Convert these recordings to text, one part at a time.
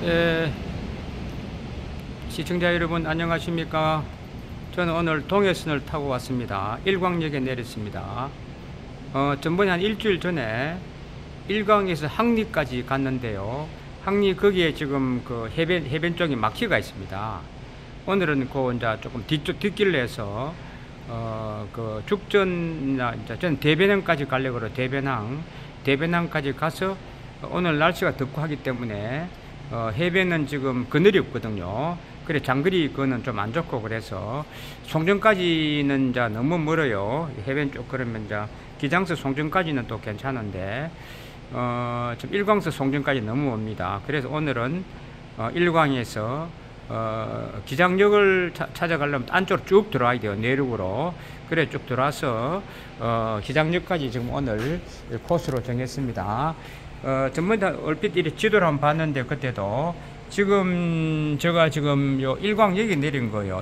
예, 시청자 여러분 안녕하십니까. 저는 오늘 동해선을 타고 왔습니다. 일광역에 내렸습니다. 전번에 한 일주일 전에 일광에서 항리까지 갔는데요. 항리 거기에 지금 그 해변 쪽에 막히가 있습니다. 오늘은 그 이제 조금 뒷길로 해서 그 죽전이나 이제 저는 대변항까지 가려고 그래요. 대변항까지 가서 오늘 날씨가 덥고 하기 때문에 해변은 지금 그늘이 없거든요. 그래 장거리 그거는 좀 안 좋고 그래서 송정까지는 이제 너무 멀어요. 해변 쪽 그러면 이제 기장서 송정까지는 또 괜찮은데 좀 일광서 송정까지 너무 옵니다. 그래서 오늘은 일광에서 기장역을 찾아가려면 안쪽으로 쭉 들어와야 돼요. 내륙으로. 그래 쭉 들어와서 기장역까지 지금 오늘 코스로 정했습니다. 전번에 얼핏 이렇게 지도를 한번 봤는데 그때도 지금 제가 지금 요 일광역에 내린 거예요.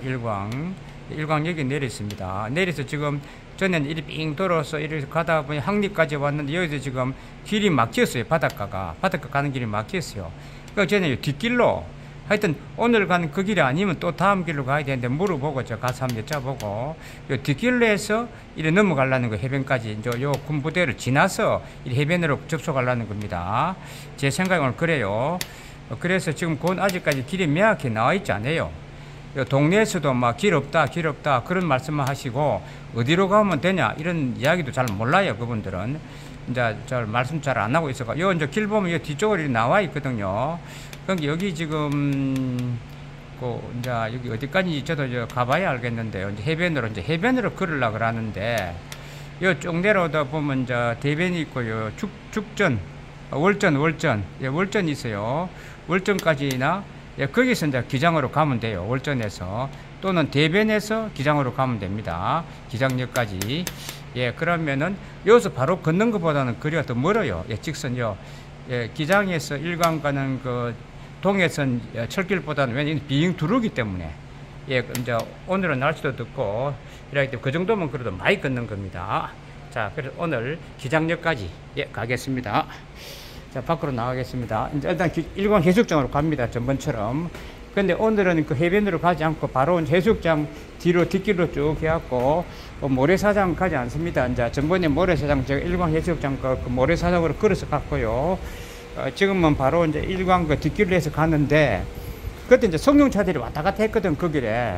일광역에 내렸습니다. 내려서 지금 전에는 이렇게 삥 돌아서 이렇게 가다 보니 항리까지 왔는데 여기서 지금 길이 막혔어요. 바닷가 가는 길이 막혔어요. 그러니까 저는 뒷길로 하여튼 오늘 가는 그 길이 아니면 또 다음 길로 가야 되는데 물어보고 저 가서 한번 여쭤보고 요 뒷길로 해서 이래 넘어가려는 거 해변까지 이제 요 군부대를 지나서 이 해변으로 접속하려는 겁니다. 제 생각은 그래요. 그래서 지금 그건 아직까지 길이 명확히 나와 있지 않아요. 요 동네에서도 막 길 없다 그런 말씀만 하시고 어디로 가면 되냐 이런 이야기도 잘 몰라요. 그분들은 이제 잘 말씀 잘 안 하고 있어가 요 이제 길 보면 요 뒤쪽으로 나와 있거든요. 그러니까 여기 지금 이제 여기 어디까지 저도 가봐야 알겠는데요. 이제 해변으로 걸으려고 그러는데 요 쭉 내려오다 보면 이제 대변이 있고요. 죽전, 월전, 예, 월전이 있어요. 월전까지나 예, 거기서 이제 기장으로 가면 돼요. 월전에서 또는 대변에서 기장으로 가면 됩니다. 기장역까지. 예, 그러면은 여기서 바로 걷는 것보다는 거리가 더 멀어요. 예, 직선요. 예, 기장에서 일광 가는 그 동해선 철길보다는 왜냐면 비행 두르기 때문에 예, 이제 오늘은 날씨도 덥고 이렇기 때문에 그 정도면 그래도 많이 걷는 겁니다. 자, 그래서 오늘 기장역까지 예, 가겠습니다. 자, 밖으로 나가겠습니다. 이제 일단 일광 해수욕장으로 갑니다. 전번처럼. 근데 오늘은 그 해변으로 가지 않고 바로 해수욕장 뒷길로 쭉 해갖고 모래사장 가지 않습니다. 이제 전번에 모래사장 제가 일광 해수욕장 그 모래사장으로 걸어서 갔고요. 지금은 바로 이제 일광 그 뒷길로 해서 가는데 그때 이제 성룡차들이 왔다 갔다 했거든 그 길에.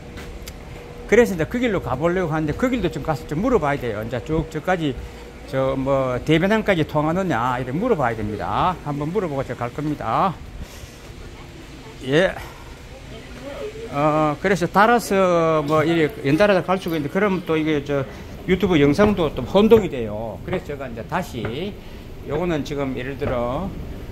그래서 이제 그 길로 가보려고 하는데 그 길도 좀 가서 좀 물어봐야 돼요. 이제 쭉 저까지 대변항까지 통하느냐 이렇게 물어봐야 됩니다. 한번 물어보고 제가 갈 겁니다. 예. 그래서 달아서 이렇게 연달아서 갈 수가 있는데 그러면 또 이게 유튜브 영상도 또 혼동이 돼요. 그래서 제가 이제 다시 요거는 지금 예를 들어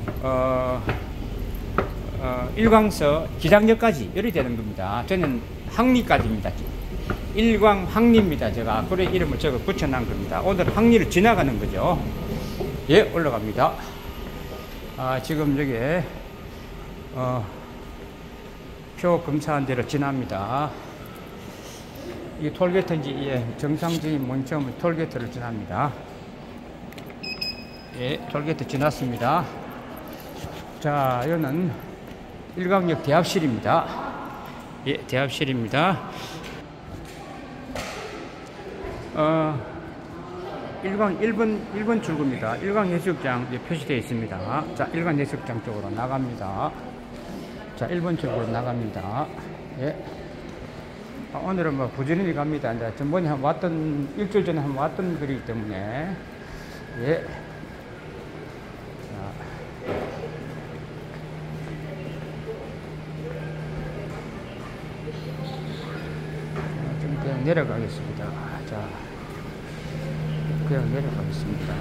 일광서 기장역까지 이렇게 되는 겁니다. 저는 항리까지입니다. 일광 항리입니다. 제가 그래 이름을 제가 붙여놓은 겁니다. 오늘 항리를 지나가는 거죠. 예, 올라갑니다. 지금 여기 표 검사한 대로 지납니다. 이 톨게이트인지 예, 정상적인 몬처럼 톨게이트를 지납니다. 예, 톨게이트 지났습니다. 자, 여기는 일광역 대합실입니다. 예, 대합실입니다. 일광 1번 출구입니다. 일광 해수욕장 표시되어 있습니다. 자, 일광 해수욕장 쪽으로 나갑니다. 자, 1번 출구로 나갑니다. 예. 오늘은 부지런히 갑니다. 이제 전번에 일주일 전에 한번 왔던 거리기 때문에. 예. 좀 그냥 내려가겠습니다. 자, 그냥 내려가겠습니다.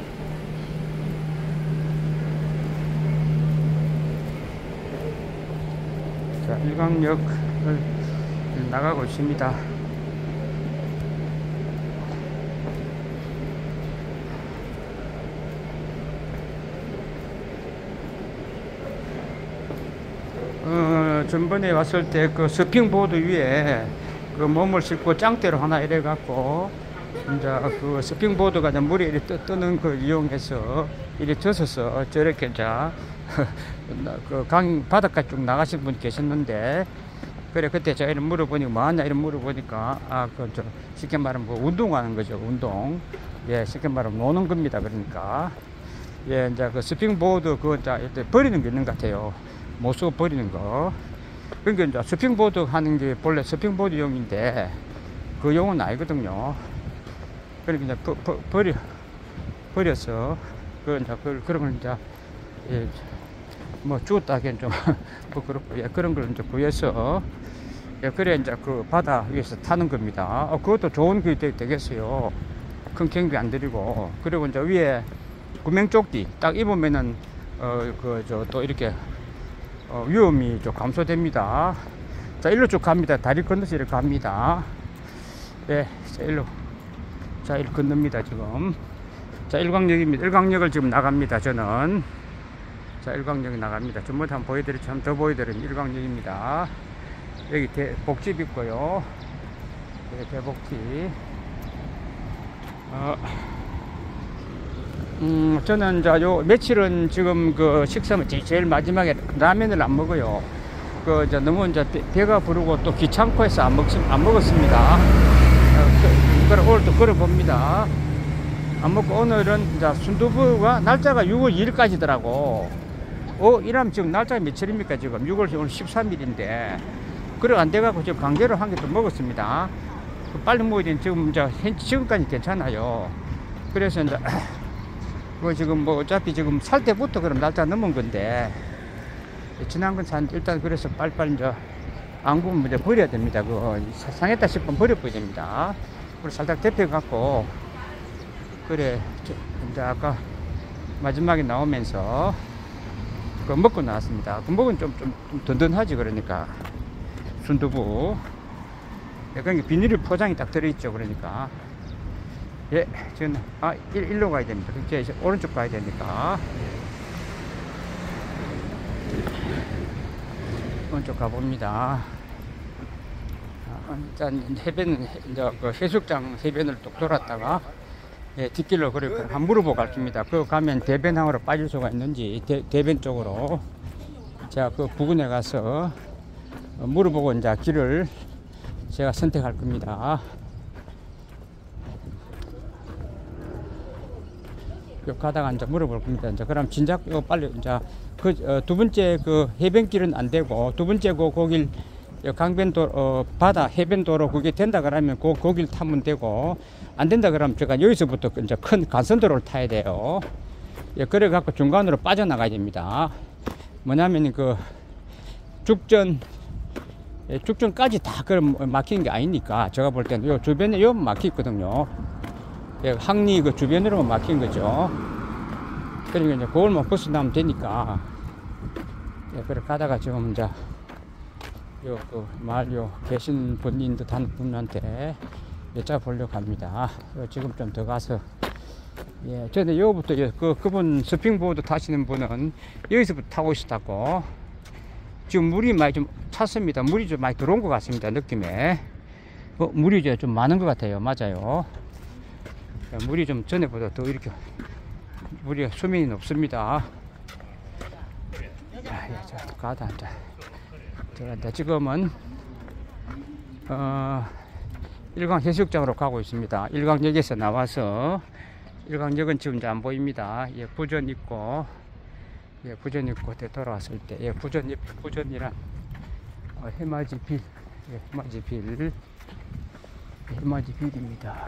자, 일광역을 나가고 있습니다. 전번에 왔을 때 그 서핑보드 위에 그 몸을 싣고 짱대로 하나 이래갖고 이제 그 스핑보드가 이제 물에 이렇게 뜨는 걸 이용해서 이렇게 젖어서 저렇게 이제 그 강 바닷가 쭉 나가신 분 계셨는데, 그래 그때 제가 이런 물어보니까 뭐하냐 이런 물어보니까 그 쉽게 말하면 뭐 운동하는 거죠. 운동. 예, 쉽게 말하면 노는 겁니다. 그러니까 예, 이제 그 스핑보드 그거 이제 버리는 게 있는 것 같아요. 못 쓰고 버리는 거. 그러니까 이제 스핑보드 하는 게 본래 스핑보드용인데 그 용은 아니거든요. 그러니까 이제 버려서 그 이제 그런 걸 이제 예, 뭐 죽었다 하기엔 좀 부끄럽고 예, 그런 걸 이제 구해서 예, 그래 이제 그 바다 위에서 타는 겁니다. 그것도 좋은 게 되겠어요. 큰 경비 안 들이고. 그리고 이제 위에 구명조끼 딱 입으면은 또 이렇게 위험이 좀 감소됩니다. 자, 일로 쭉 갑니다. 다리 건너서 이렇게 갑니다. 예, 자, 일로 건넙니다, 지금. 자, 일광역입니다. 일광역을 지금 나갑니다, 저는. 자, 일광역이 나갑니다. 전부 한번 보여드리죠. 한번 더 보여드리면 일광역입니다. 여기 복집 있고요. 네, 대복집. 저는 이제 요 며칠은 지금 그 식사면 제일 마지막에 라면을 안 먹어요. 이제 너무 이제 배가 부르고 또 귀찮고 해서 안 먹었습니다. 오늘 또 걸어봅니다. 안 먹고 오늘은 이제 순두부가 날짜가 6월 2일까지더라고. 이러면 지금 날짜가 며칠입니까? 지금 6월 오늘 13일인데. 그래 안 돼가지고 지금 강제로 한 개 또 먹었습니다. 빨리 먹어야 되는 지금까지 괜찮아요. 그래서 이제 지금 뭐 어차피 지금 살 때부터 그럼 날짜 넘은 건데 지난 건 일단 그래서 빨리빨리 이제 안 구우면 이제 버려야 됩니다. 상했다 싶으면 버려야 됩니다. 그래서 살짝 데펴갖고 그래 이제 아까 마지막에 나오면서 그거 먹고 나왔습니다. 그 먹은 좀 든든하지. 그러니까 순두부. 그러니까 비닐을 포장이 딱 들어있죠. 그러니까 예, 저는 일로 가야 됩니다. 이제 오른쪽 가야 되니까 오른쪽 가봅니다. 일단 해변은 이제 그 해수욕장 해변을 또 돌았다가 예, 뒷길로 한번 물어보고 갈 겁니다. 가면 대변항으로 빠질 수가 있는지 대변 쪽으로 제가 그 부근에 가서 물어보고 이제 길을 제가 선택할 겁니다. 요 가다가 이제 물어볼 겁니다. 이제 그럼 진작 빨리 이제 두 번째 그 해변길은 안 되고 두 번째 거길 강변도 바다 해변도로 그게 된다 그러면 거길 타면 되고 안 된다 그러면 제가 여기서부터 이제 큰 간선도로를 타야 돼요. 예, 그래 갖고 중간으로 빠져나가야 됩니다. 뭐냐면 죽전까지 다 그럼 막힌 게 아니니까 제가 볼 때는 요 주변에 요 막히거든요. 예, 항리 그 주변으로만 막힌 거죠. 그러니까 이제 그걸만 벗어나면 되니까. 예, 그래 가다가 지금 이제 마을 계신 분인 듯한 분한테 여쭤보려고 합니다. 지금 좀 더 가서 예, 저는 여기부터 그분 스핑보드 타시는 분은 여기서부터 타고 있었다고. 지금 물이 많이 좀 찼습니다. 물이 좀 많이 들어온 것 같습니다. 느낌에 물이 이제 좀 많은 것 같아요. 맞아요. 물이 좀 전에보다 더 이렇게 물이 수면이 높습니다. 저 가다 이제 지금은 일광 해수욕장으로 가고 있습니다. 일광역에서 나와서 일광역은 지금 이제 안 보입니다. 예, 부전 있고 예, 부전 있고 돌아왔을 때 예, 부전이란 해맞이빌 예, 해맞이빌입니다.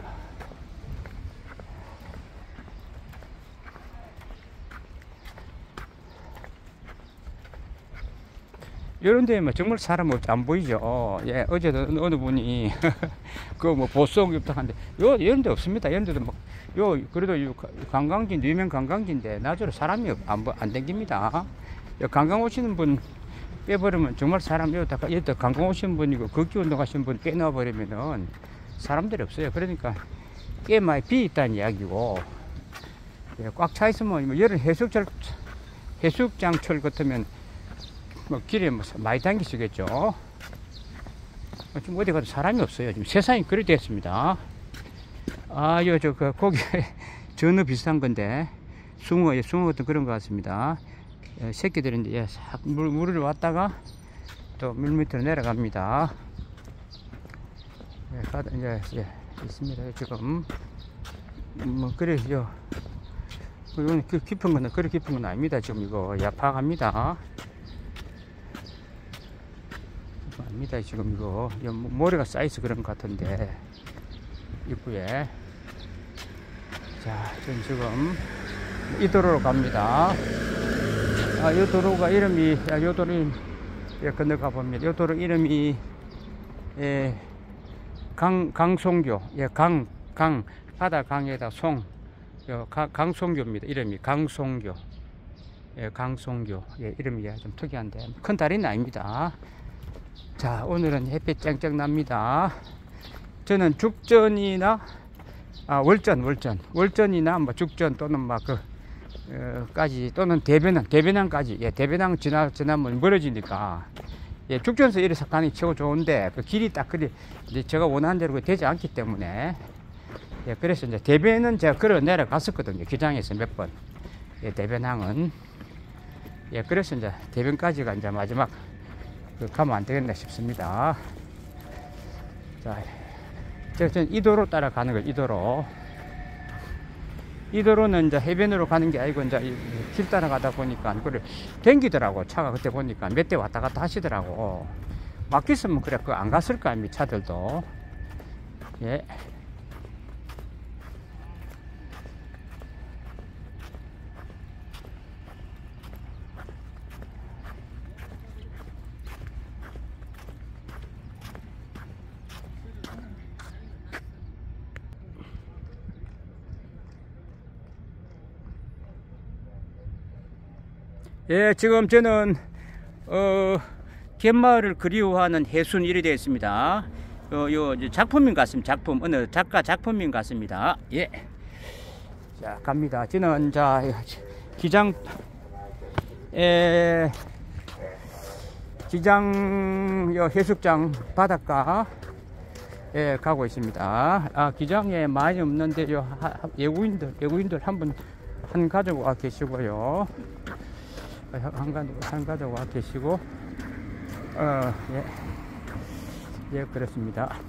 이런 데면 정말 사람 없지 안 보이죠. 예, 어제도 어느 분이 보송 입덕한데 이런 데 없습니다. 이런 데도 그래도 관광지 유명 관광지인데 낮으로 사람이 안 댕깁니다. 관광 오시는 분 빼버리면 정말 사람 여기다 관광 오시는 분이고 걷기 운동하시는 분 빼놔 버리면은 사람들이 없어요. 그러니까 꽤 많이 비 있다는 이야기고 예, 꽉 차 있으면 여름 해수욕장철 같으면 길에 많이 다니시겠죠. 지금 어디 가도 사람이 없어요. 지금 세상이 그리 됐습니다. 그 고기 전어 비슷한 건데 숭어 같은 그런 것 같습니다. 새끼들인데 싹 물을 왔다가 또 물 밑으로 내려갑니다. 이제 있습니다. 지금 그래요. 이건 깊은 거는 그리 깊은 건 아닙니다. 지금 이거 파악합니다. 아닙니다. 지금 이거 모래가 쌓여서 그런 것 같은데 입구에. 자, 저는 지금 이 도로로 갑니다. 이 도로가 이름이 이 도로 건너가 봅니다. 이 도로 이름이 강송교. 바다 강에다 강송교입니다. 이름이 강송교. 강송교. 이름이 좀 특이한데 큰 다리는 아닙니다. 자, 오늘은 햇빛 쨍쨍 납니다. 저는 죽전이나 월전이나 뭐 죽전 또는 막 까지 또는 대변항까지. 대변항 지나면 멀어지니까 죽전에서 이래서 가는 게 최고 좋은데 그 길이 딱 그리 이제 제가 원하는 대로 되지 않기 때문에 그래서 이제 대변은 제가 걸어 내려갔었거든요. 기장에서 몇 번. 대변항은 그래서 이제 대변까지가 이제 마지막 가면 안 되겠나 싶습니다. 자, 저는 이 도로 따라가는 거예요. 이 도로는 이제 해변으로 가는 게 아니고 이제 길 따라가다 보니까 그걸 댕기더라고. 차가 그때 보니까 몇 대 왔다 갔다 하시더라고. 막혔으면 그래 안 갔을 거 아닙니까 차들도. 지금 저는 갯마을을 그리워하는 해순일이 되어 있습니다. 요 작품인 것 같습니다. 어느 작가 작품인 것 같습니다. 자, 갑니다. 저는 자 기장 해수욕장 바닷가 가고 있습니다. 기장에 많이 없는데 외국인들 한 가족 와 계시고요. 한 가족 와 계시고 그렇습니다.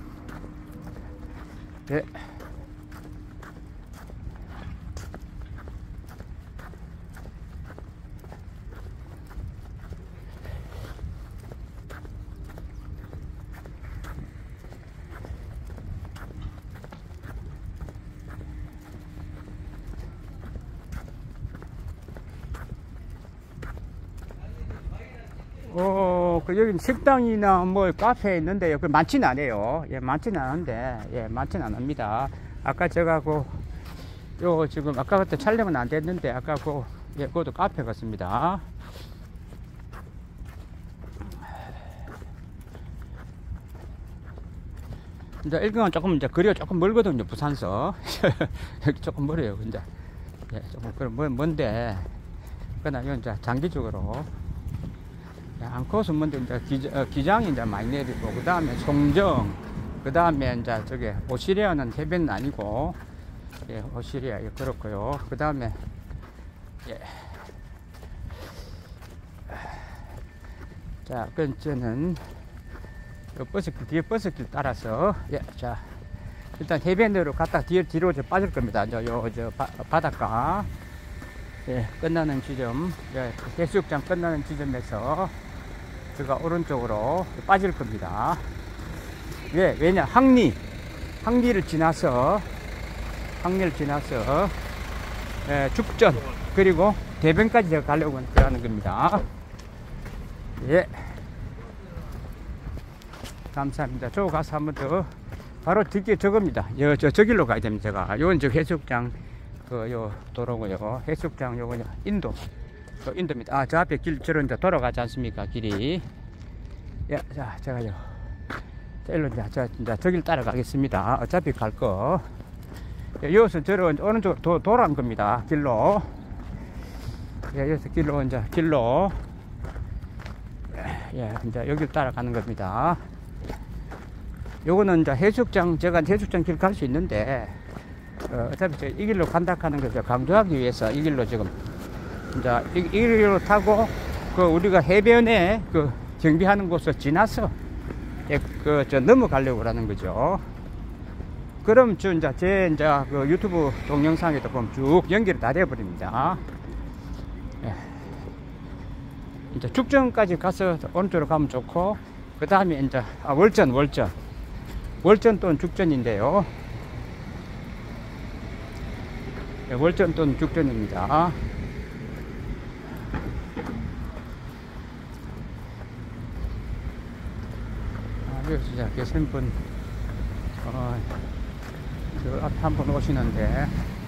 여기 식당이나 뭐 카페 있는데요. 많지는 않아요. 많지는 않은데, 많지는 않습니다. 아까 제가 지금 아까 그때 촬영은 안 됐는데, 아까 그것도 카페 같습니다. 이제 일경은 조금 거리가 조금 멀거든요. 부산서. 조금 멀어요. 이제. 조금 먼데, 그러나 이건 이제 장기적으로. 안코스 먼저 이제 기장이 이제 많이 내리고, 그 다음에 송정, 그 다음에 이제 오시리아는 해변은 아니고, 오시리아, 그렇고요. 그 다음에, 자, 저는 뒤에 버스길 따라서, 자, 일단 해변으로 갔다 뒤로 빠질 겁니다. 바닷가, 끝나는 지점, 해수욕장 끝나는 지점에서 제가 오른쪽으로 빠질 겁니다. 왜냐, 항리를 지나서 죽전, 그리고 대변까지 제가 가려고 하는 겁니다. 감사합니다. 저 가서 한번 더, 바로 뒤에 저겁니다. 저 길로 가야 됩니다. 제가. 요건 해수욕장, 요 도로고요. 해수욕장 요거 인도입니다. 저 앞에 길처럼 이제 돌아가지 않습니까? 길이. 자, 제가요. 일로 이제 저길 따라가겠습니다. 어차피 갈 거. 여기서 저로 오른쪽으로 돌아간 겁니다. 길로. 여기서 길로. 이제 여길 따라가는 겁니다. 요거는 이제 제가 해수욕장 길 갈 수 있는데, 어차피 이 길로 간다 하는 거죠. 강조하기 위해서 이 길로 지금 이제 이 길로 타고 그 우리가 해변에 그 정비하는 곳을 지나서 저 넘어가려고 하는 거죠. 그럼 이제 제 그 유튜브 동영상에도 보면 쭉 연결이 다 되어버립니다. 예. 이제 죽전까지 가서 오른쪽으로 가면 좋고, 그 다음에 이제 월전 또는 죽전인데요. 예, 월전 또는 죽전입니다. 여기 진짜 계신 분, 저 앞에 한 번 오시는데,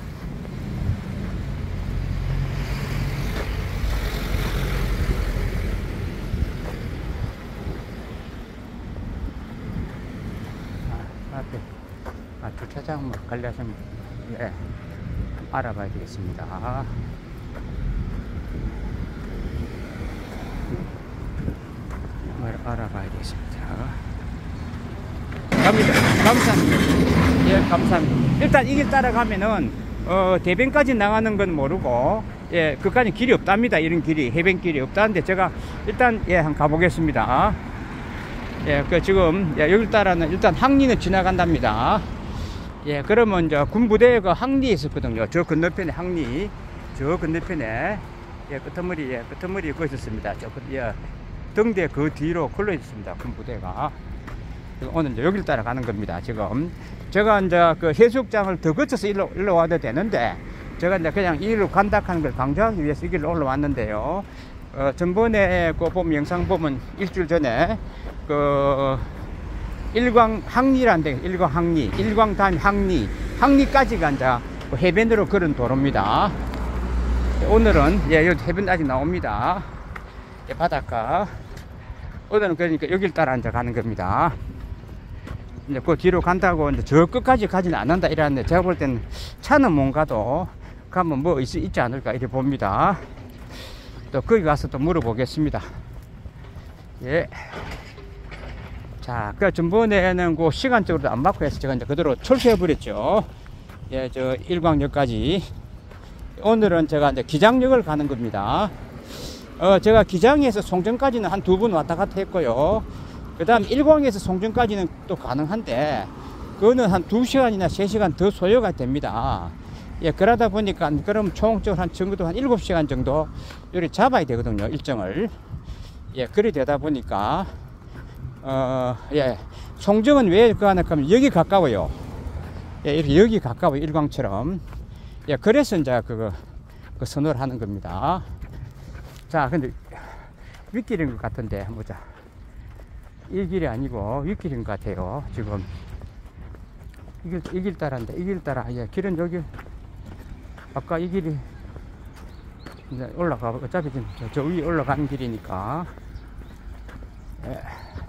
앞에, 주차장 관리하시면, 예, 알아봐야 되겠습니다. 알아봐야 되겠습니다. 갑니다. 감사합니다. 예, 감사합니다. 일단 이 길 따라가면은 대변까지 나가는 건 모르고, 예, 그까지 길이 없답니다. 이런 길이, 해변길이 없다는데 제가 일단 예, 한번 가보겠습니다. 예, 지금 예, 여기 따라는 일단 항리는 지나간답니다. 예, 그러면 이제 군부대가 항리에 있었거든요. 저 건너편에 항리, 저 건너편에 예, 끄트머리 거기 있었습니다. 예, 등대 그 뒤로 걸려 있습니다. 군부대가. 오늘 이제 여기를 따라가는 겁니다. 지금 제가 이제 그 해수욕장을 더 거쳐서 일로 와도 되는데, 제가 이제 그냥 이 길로 간다 하는 걸 강조하기 위해서 이 길로 올라왔는데요. 전번에 그 보면 영상 보면 일주일 전에 그 일광 항리라는 데, 일광 다음 항리까지가 이제 그 해변으로 걸은 도로입니다. 오늘은 예, 여기 해변 아직 나옵니다. 예, 바닷가. 오늘은 그러니까 여길 따라 이제 가는 겁니다. 이제 그 뒤로 간다고 이제 저 끝까지 가지는 않는다 이러는데, 제가 볼 때는 차는 못 가도 가면 뭐 있지 않을까 이렇게 봅니다. 또 거기 가서 또 물어보겠습니다. 예. 자, 그 전번에는 그 시간적으로 안 맞고 해서 제가 이제 그대로 철수해 버렸죠. 예, 저 일광역까지. 오늘은 제가 이제 기장역을 가는 겁니다. 제가 기장에서 송정까지는 한 2번 왔다 갔다 했고요. 그 다음 일광에서 송정까지는 또 가능한데, 그거는 한 2시간이나 3시간 더 소요가 됩니다. 예, 그러다 보니까, 그럼 총적으로 적어도 한 7시간 정도 요리 잡아야 되거든요, 일정을. 예, 그리 되다 보니까, 예, 송정은 왜 그거 하나 하면 여기 가까워요. 예, 이렇게 여기 가까워요, 일광처럼. 예, 그래서 이제 그 선호를 하는 겁니다. 자, 근데 윗길인 것 같은데, 한번 보자. 이 길이 아니고 윗길인 것 같아요, 지금. 이 길 따라인데, 이 길 따라. 예, 길은 여기, 아까 이 길이, 이제 올라가, 어차피 지금 저 위에 올라가는 길이니까. 예.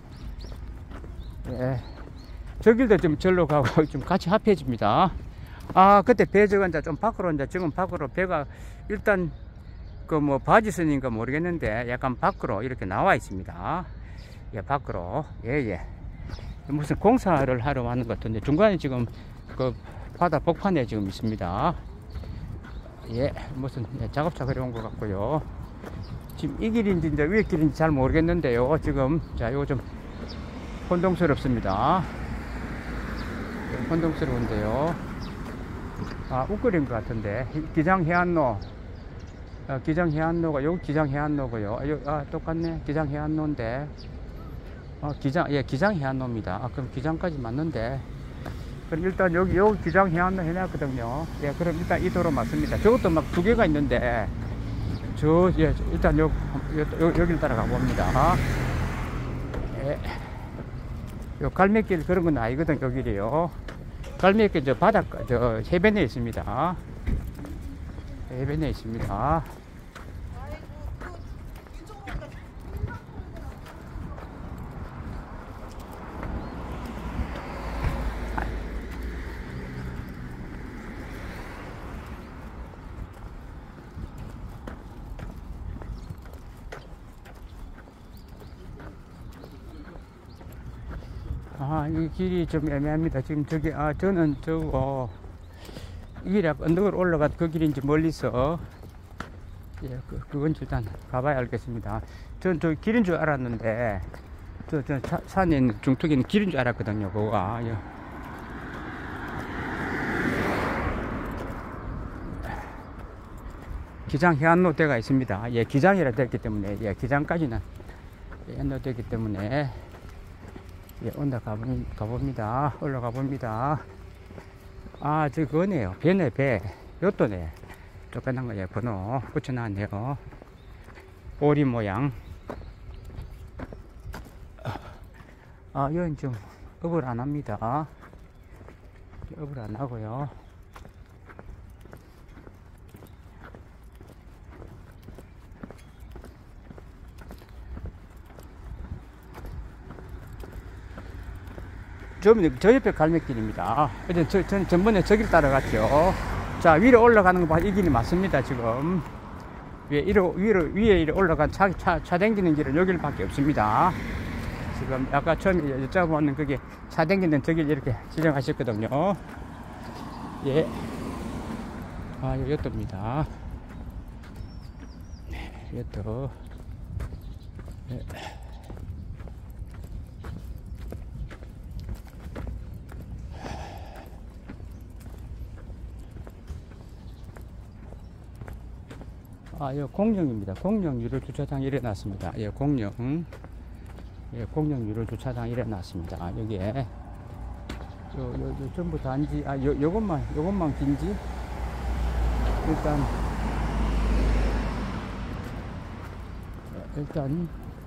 예. 저 길도 좀 절로 가고 좀 같이 합해집니다. 그때 배 저거 이제 좀 밖으로, 이제 지금 밖으로 배가 일단 그 뭐 바지선인가 모르겠는데 약간 밖으로 이렇게 나와 있습니다. 예, 밖으로. 예. 무슨 공사를 하러 왔는 것 같은데, 중간에 지금 그 바다 복판에 지금 있습니다. 예, 무슨 작업차 그래 온 것 같고요. 지금 이 길인지 이제 위에 길인지 잘 모르겠는데요. 지금 자, 요거 좀 혼동스럽습니다. 예, 혼동스러운데요. 우끌인 것 같은데, 기장해안로. 기장해안로가, 여기 기장해안로고요. 똑같네. 기장해안로인데, 기장해안로입니다. 그럼 기장까지 맞는데, 그럼 일단 여기 기장해안로 해놨거든요. 예, 그럼 일단 이 도로 맞습니다. 저것도 막 2개가 있는데, 예, 일단 여기를 따라가 봅니다. 예. 요 갈매길 그런 건 아니거든, 요 길이요. 갈매길 저 바닷가, 저 해변에 있습니다. 해변에 있습니다. 이 길이 좀 애매합니다. 지금 저기, 저는 저거, 이 길이 언덕으로 올라간 그 길인지 멀리서 예, 그건 일단 가봐야 알겠습니다. 전 저 길인 줄 알았는데 저 산에 있는 중턱에 있는 길인 줄 알았거든요. 그거가 예. 기장 해안로대가 있습니다. 예, 기장이라 됐기 때문에 예, 기장까지는 해안로대이기 때문에 예, 가봅니다. 올라가 봅니다. 아, 저 그거네요. 배네, 배. 요또네. 조그만 거에 번호 붙여놨네요. 오리 모양. 아, 여긴 좀 업을 안 합니다. 업을 안 하고요. 저 옆에 갈매길입니다. 저는 전번에 저길 따라갔죠. 자, 위로 올라가는 거 봐. 이 길이 맞습니다, 지금. 위에 이렇게 올라간 차 댕기는 길은 여길밖에 없습니다. 지금 아까 처음에 여쭤보는 그게 차 댕기는 저길 이렇게 지정하셨거든요. 예. 아, 요또입니다. 요또. 예. 아, 요 공룡입니다. 공룡 유료 주차장 일어났습니다. 예, 공룡. 예, 공룡 유료 주차장 일어났습니다. 여기에 요 전부 단지 요것만 긴지 일단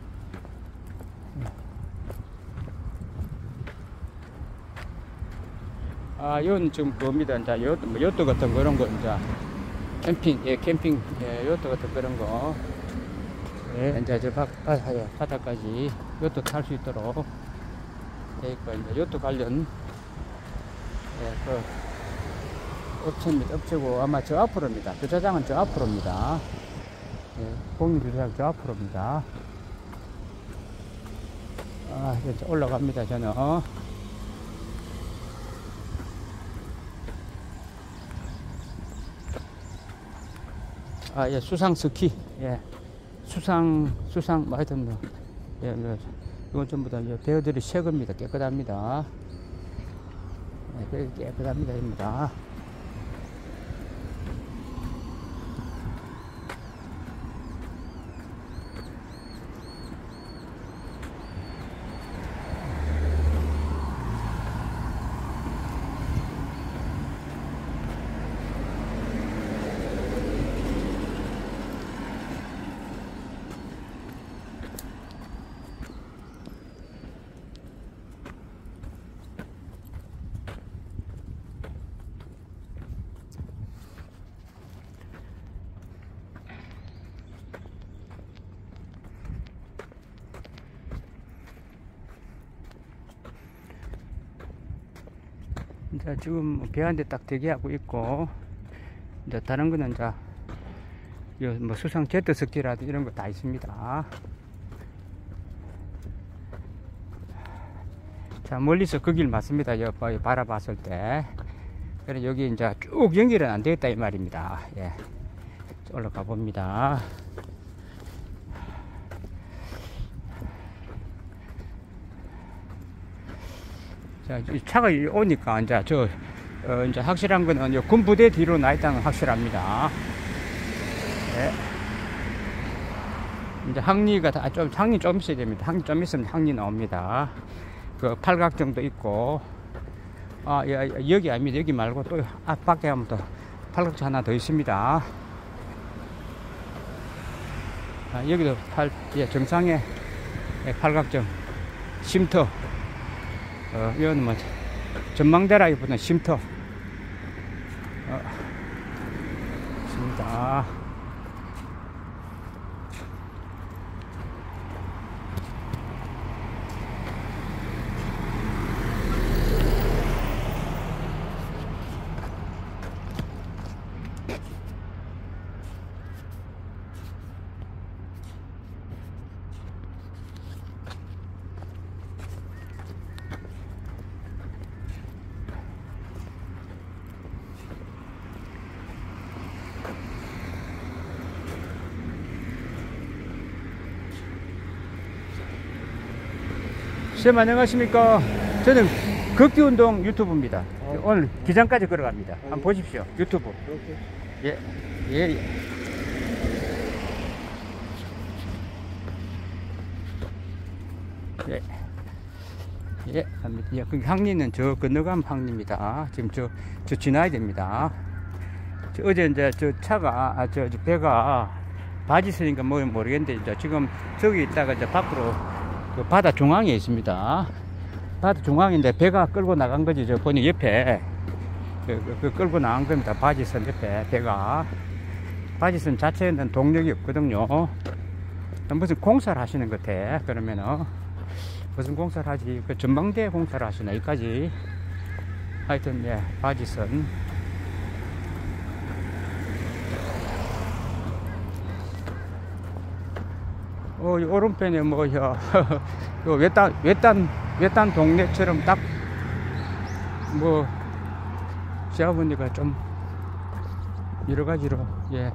아, 이건 지금 그겁니다. 이제 요트 같은 그런 거 이제 캠핑, 예, 요트 같은 그런 거. 예, 이제 저 바닥까지 요트 탈 수 있도록 돼 있고, 이제 요트 관련, 예, 그, 업체고, 아마 저 앞으로입니다. 주차장은 저 앞으로입니다. 예, 공유 주차장 저 앞으로입니다. 아, 이제 올라갑니다, 저는. 아, 예, 수상 스키, 예, 하여튼 뭐, 예, 이건 전부 다 배어들이 새 겁니다. 깨끗합니다. 예, 깨끗합니다. 자, 지금 배 한 대 딱 대기하고 있고, 이제 다른 거는 이제 뭐 수상 제트스키라든지 이런 거 다 있습니다. 자, 멀리서 그 길 맞습니다. 여기 바라봤을 때. 그래, 여기 이제 쭉 연결은 안 되겠다 이 말입니다. 예, 올라가 봅니다. 자, 차가 오니까 이제 이제 확실한 거는 군부대 뒤로 나 있다는 건 확실합니다. 네. 이제 항리가 항리 좀 있어야 됩니다. 항리 좀 있으면 항리 나옵니다. 그 팔각정도 있고, 아, 여기 아닙니다. 여기 말고 또 앞밖에 하면 또 팔각정 하나 더 있습니다. 아, 여기도 정상에 팔각정 쉼터. 이거는 뭐 전망대라기보다는 쉼터 있습니다. 선생님 안녕하십니까. 저는 걷기운동 유튜브입니다. 오늘 기장까지 걸어갑니다. 한번 보십시오. 유튜브. 예, 예. 예. 예, 갑니다. 예, 그 항리는 저 건너가면 항리입니다. 지금 저 지나야 됩니다. 어제 이제 저 차가, 저 배가 바지 쓰니까 뭐 모르겠는데, 이제 지금 저기 있다가 이제 밖으로 그 바다 중앙에 있습니다. 바다 중앙인데 배가 끌고 나간 거지. 저 보니 옆에 그 끌고 나간 겁니다. 바지선 옆에 배가. 바지선 자체에는 동력이 없거든요. 무슨 공사를 하시는 것 같아. 그러면은 무슨 공사를 하지? 그 전망대 공사를 하시나 여기까지. 하여튼 예, 바지선. 이 오른편에 뭐 외딴 동네처럼 딱 뭐 제가 보니까 좀 여러 가지로 예.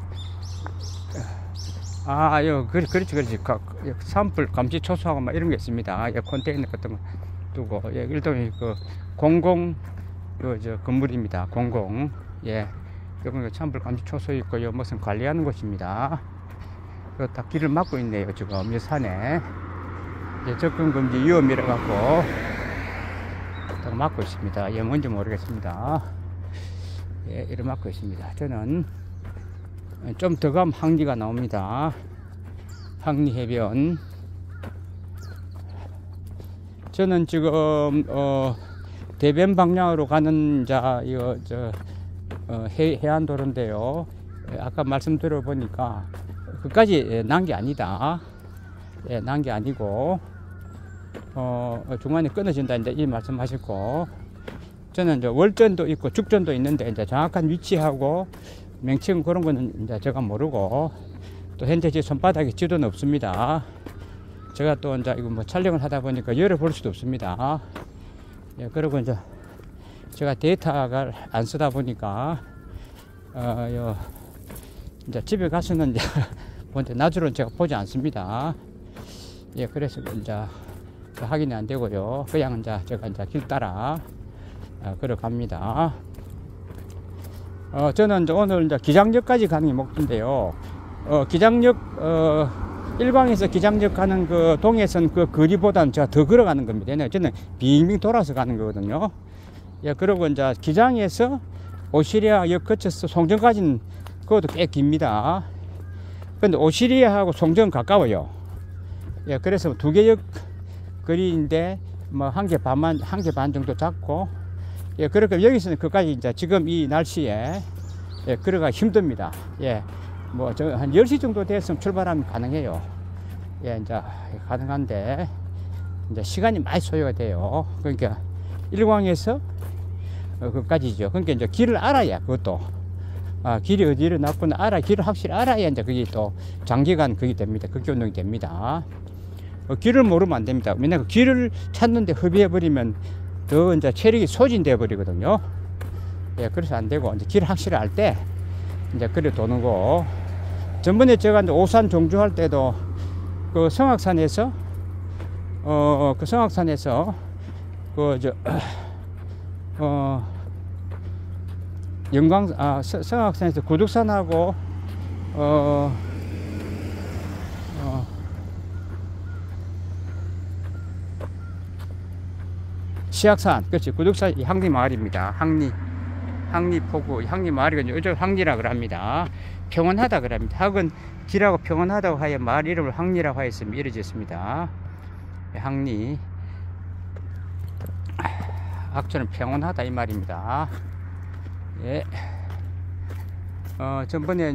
그렇지. 산불 감지 초소하고 막 이런 게 있습니다. 예, 컨테이너 같은 거 두고, 예, 일단 공공, 건물입니다. 공공. 예. 여기 산불 감지 초소 있고요. 무슨 관리하는 곳입니다. 다 길을 막고 있네요. 지금, 이 산에. 예, 접근 금지 위험이라 갖고, 다 막고 있습니다. 예, 뭔지 모르겠습니다. 예, 이렇게 막고 있습니다. 저는, 좀 더 가면 항리가 나옵니다. 항리 해변. 저는 지금 대변 방향으로 가는 해안도로인데요. 아까 말씀드려 보니까 그까지 난 게 아니다. 예, 난 게 아니고 중간에 끊어진다 이제 이 말씀하셨고, 저는 이제 월전도 있고 죽전도 있는데 이제 정확한 위치하고 명칭 그런 거는 이제 제가 모르고, 또 현재 제 손바닥에 지도는 없습니다. 제가 또 이제 이거 뭐 촬영을 하다 보니까 열어볼 수도 없습니다. 예, 그리고 이제 제가 데이터가 안 쓰다 보니까 이제 집에 가서는 이제 낮으로는 제가 보지 않습니다. 예, 그래서 이제 확인이 안 되고요. 그냥 이제 제가 이제 길 따라 걸어갑니다. 저는 이제 오늘 이제 기장역까지 가는 게 목표인데요. 기장역, 일광에서 기장역 가는 그 동해선 그 거리보다는 제가 더 걸어가는 겁니다. 저는 빙빙 돌아서 가는 거거든요. 예, 그리고 이제 기장에서 오시리아역 거쳐서 송정까지는 그것도 꽤 깁니다. 근데 오시리아하고 송정 가까워요. 예, 그래서 두 개 역 거리인데 뭐 한 개 반 정도 잡고, 예, 그러니까 여기서는 그까지 이제 지금 이 날씨에 예, 걸어가 힘듭니다. 예, 뭐 한 10시 정도 됐으면 출발하면 가능해요. 예, 이제 가능한데 이제 시간이 많이 소요가 돼요. 그러니까 일광에서 그까지죠. 그러니까 이제 길을 알아야, 그것도 길이 어디로 났구나 길을 확실히 알아야 이제 그게 또 장기간 그게 됩니다. 걷기 운동이 됩니다. 길을 모르면 안 됩니다. 왜냐면 길을 찾는데 허비해버리면 더 이제 체력이 소진돼 버리거든요. 예, 그래서 안 되고, 이제 길 확실히 알 때 이제 그래 도는 거. 전번에 제가 이제 오산 종주할 때도 그 성악산에서 성악산에서 구둑산하고 시악산, 그렇지, 구둑산 항리 마을입니다. 항리 포구, 항리 마을이가 요즘 항리라 그럽니다. 평온하다 그럽니다. 학은 길하고 평온하다고 하여 마을 이름을 항리라고 하였으면 이루어졌습니다. 항리, 악처는 평온하다 이 말입니다. 예. 전번에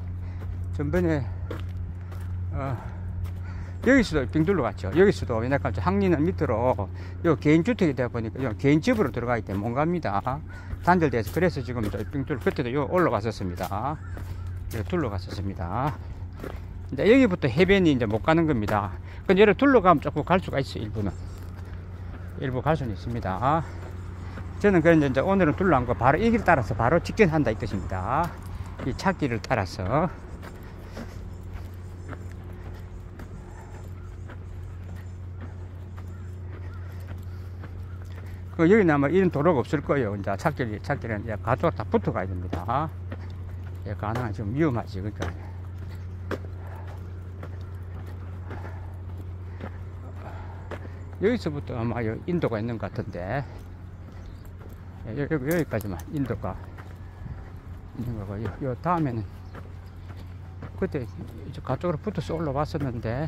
여기서도 빙둘러 갔죠. 여기서도 왜냐면 항리는 밑으로 요 개인주택이 되다 보니까 요 개인집으로 들어가기 때문에 못 갑니다. 단절돼서. 그래서 지금 빙둘러 그때도 요 올라갔었습니다. 둘러갔었습니다. 이제 여기부터 해변이 이제 못 가는 겁니다. 근데 얘를 둘러가면 조금 갈 수가 있어요. 일부 갈 수는 있습니다. 저는 그런데 이제 오늘은 둘러간 거 바로 이 길 따라서 바로 직진한다 이 뜻입니다. 이 차길을 따라서. 여기는 아마 이런 도로가 없을 거예요. 이제 찾길은 이제 가쪽으로 다 붙어 가야 됩니다. 예, 가능한 좀 위험하지. 그러니까. 여기서부터 아마 인도가 있는 것 같은데, 여기까지만 인도가 있는 거고, 요 다음에는 그때 이제 가쪽으로 붙어서 올라왔었는데,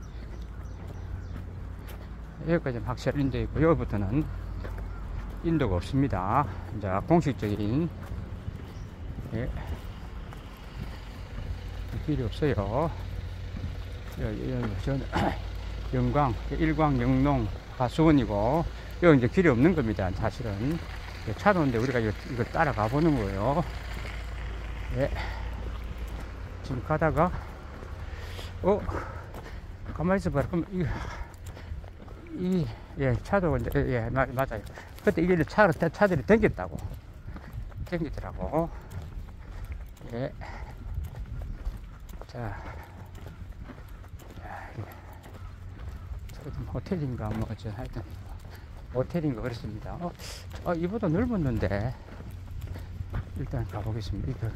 여기까지 확실히 인도 있고, 여기부터는 인도가 없습니다. 이제 공식적인, 예, 길이 없어요. 저는 영광, 일광, 영농, 가수원이고, 여기 이제 길이 없는 겁니다. 사실은. 차도 오는데 우리가 이거 따라가 보는 거예요. 예. 지금 가다가, 가만히 있어봐라. 그럼, 예, 차도, 예, 맞아요. 그때 이게 차들이 댕기더라고. 예. 자. 호텔인가 뭐 하여튼 호텔인가 그렇습니다. 이보다 넓었는데 일단 가보겠습니다. 이거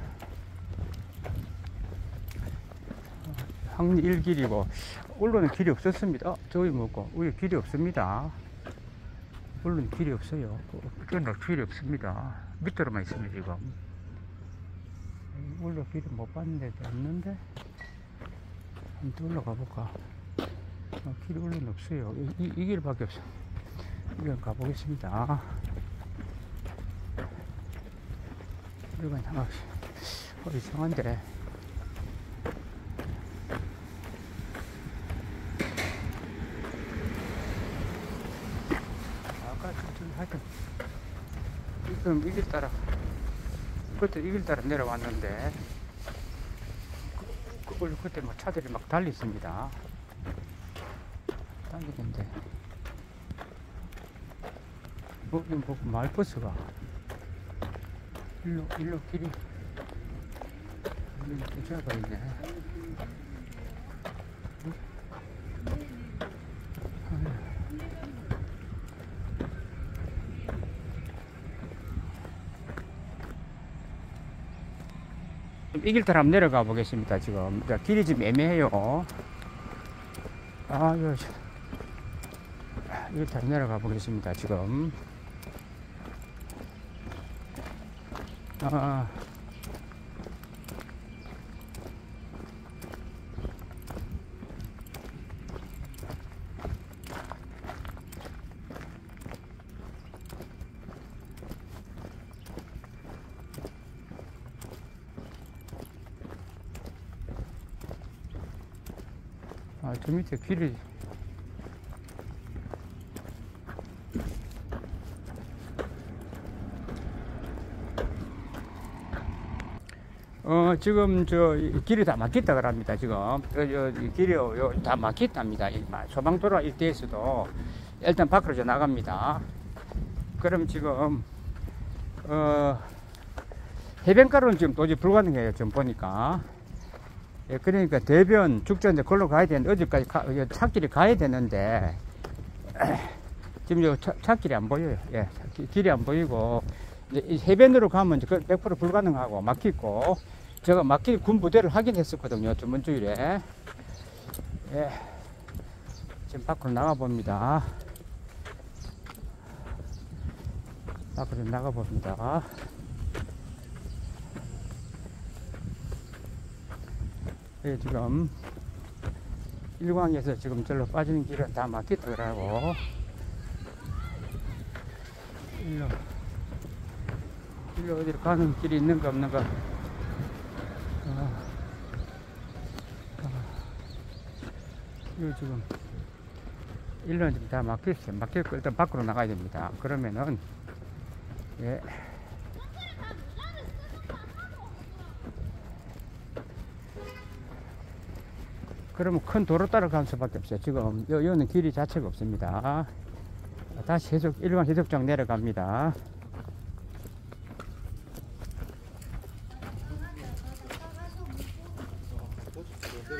항리 1길이고 원로는 길이 없었습니다. 저기 뭐고 우리 길이 없습니다. 원로는 길이 없어요. 그건 길이 없습니다. 밑으로만 있습니다. 지금 원로 길이 못 봤는데 없는데 한번 올라가 볼까. 길이 원래는 없어요. 이 길밖에 없어. 이건 가보겠습니다. 이건 이상한데. 아까 하여튼 지금 이 길 따라 그때 이 길 따라 내려왔는데 그때 뭐 차들이 막 달렸습니다. 달리는데 뭐 마을버스가 일로 길이 괜찮아 있네. 이 길 따라 한번 내려가 보겠습니다. 지금 길이 좀 애매해요. 이길 따라 내려가 보겠습니다. 지금 저 밑에 길이 지금 길이 다 막혔다 그럽니다. 지금 길이 다 막혔답니다. 소방도로 일대에서도 일단 밖으로 나갑니다. 그럼 지금 해변가로는 지금 도저히 불가능해요. 지금 보니까. 예, 그러니까 대변 죽전 걸로 가야 되는데 어디까지 찾길이 가야 되는데 지금 찾길이 안 보여요. 예, 길이 안 보이고 이제 해변으로 가면 100% 불가능하고 막히고 제가 막힐 군 부대를 확인했었거든요. 저번 주일에. 예, 지금 밖으로 나가 봅니다. 밖으로 나가 봅니다. 예, 지금 일광에서 지금 절로 빠지는 길은 다 막혔더라고. 일로 어디로 가는 길이 있는가 없는가. 이거 지금 일로는 지금 다 막혔어요. 막혔고 일단 밖으로 나가야 됩니다. 그러면은 예. 그러면 큰 도로 따라가는 수밖에 없어요. 지금 여기는 길이 자체가 없습니다. 다시 일광 해수욕장 내려갑니다.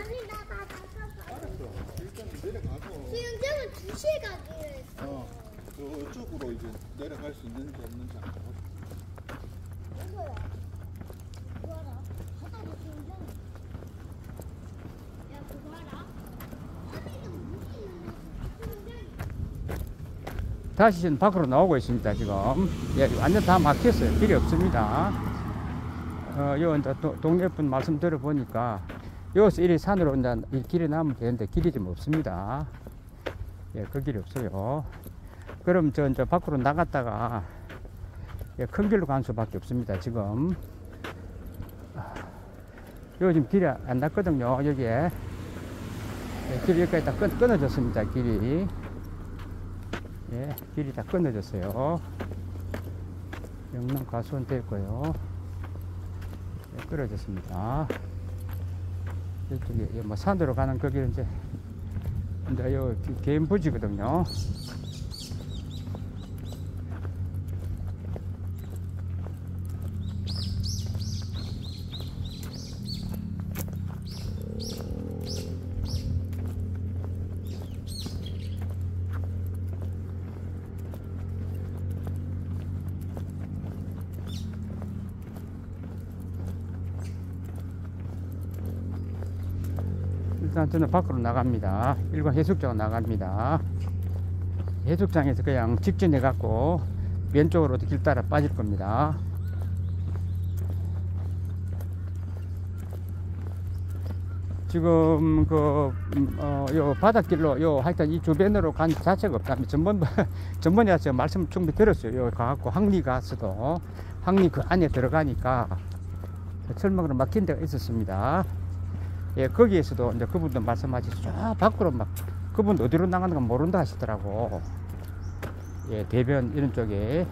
수영장은 2시에 가기로 했어. 저쪽으로 이제 내려갈 수 있는지 없는지 한번 보자. 이거야. 그거 알아? 바다도 굉장히. 야, 그거 알아? 바다에 물이 있는데 굉장히. 다시 지금 밖으로 나오고 있습니다. 지금 예, 완전 다 막혔어요. 길이 없습니다. 요 이제 동네 분 말씀 들어보니까 여기서 이리 산으로 이제 이 길이 나면 되는데 길이 좀 없습니다. 예, 그 길이 없어요. 그럼 저 이제 밖으로 나갔다가 예, 큰 길로 간 수밖에 없습니다. 지금 여기 지금 길이 안 났거든요. 여기에 예, 길이 여기까지 다 끊어졌습니다. 길이 예, 길이 다 끊어졌어요. 영남 가수원 됐고요. 예, 끊어졌습니다. 이쪽에 뭐 산으로 가는 거기는 이제 요 개인 부지거든요. 일단 저는 밖으로 나갑니다. 일반 해수욕장 나갑니다. 해수욕장에서 그냥 직진해 갖고 왼쪽으로 길 따라 빠질 겁니다. 지금 요 바닷길로 요 하여튼 이 주변으로 간 자체가 없다. 전번에 제가 말씀 충분히 들었어요. 요 가갖고 항리 가서도 항리 그 안에 들어가니까 철망으로 막힌 데가 있었습니다. 예, 거기에서도 이제 그분도 말씀하시죠. 저 밖으로 막, 그분 어디로 나가는 건 모른다 하시더라고. 예, 대변 이런 쪽에.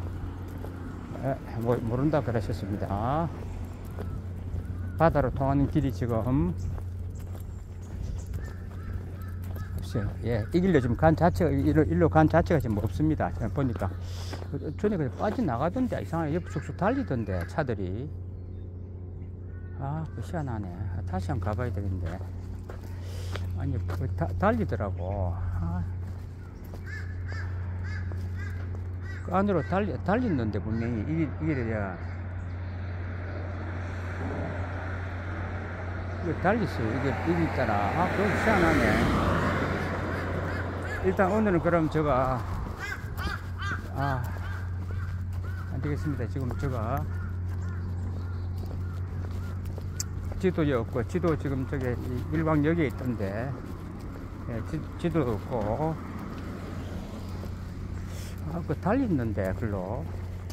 모른다 그러셨습니다. 바다로 통하는 길이 지금, 없어요. 예, 이 길로 지금 간 자체가, 일로 간 자체가 지금 없습니다. 제가 보니까. 전에 그냥 빠져나가던데, 이상하게 옆 쑥쑥 달리던데, 차들이. 아, 그 희한하네. 다시 한번 가봐야 되겠는데. 아니, 달리더라고. 아. 그 안으로 달렸는데, 분명히. 이게 내가. 이게 달렸어요. 이게 있잖아. 아, 그거 희한하네. 일단 오늘은 그럼 제가. 안 되겠습니다. 지금 제가. 지도도 없고, 지도 지금 저기 일광역에 있던데, 예, 지도도 없고, 그 달렸는데, 글로.